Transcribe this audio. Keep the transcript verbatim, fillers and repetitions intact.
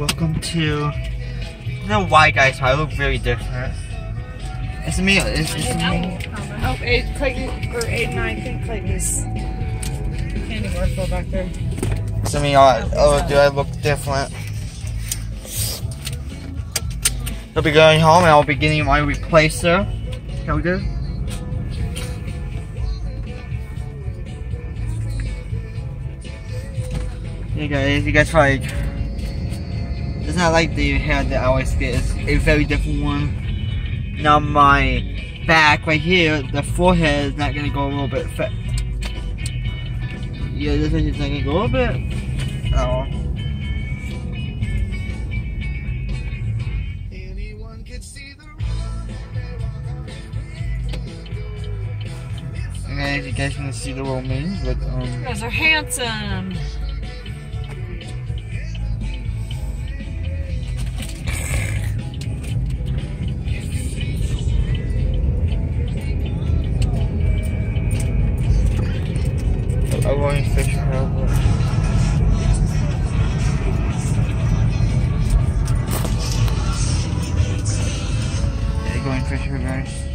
welcome to. I don't know why, guys, I look very different. It's me. It's, it's me. Oh, eight, Clayton, or eight, nine. I think Clayton's candy bar fell back there. It's me. Oh, oh, do I look different? I'll be going home and I'll be getting my replacer. How we do? Hey guys, you guys like. It's not like the hair that I always get. It's a very different one. Now my back right here, the forehead is not gonna go a little bit fat. Yeah, this is not gonna go a little bit. Oh. Okay, you guys can see the little me, but um. You guys are handsome. I'm going fishing over. Yeah, going fishing, guys.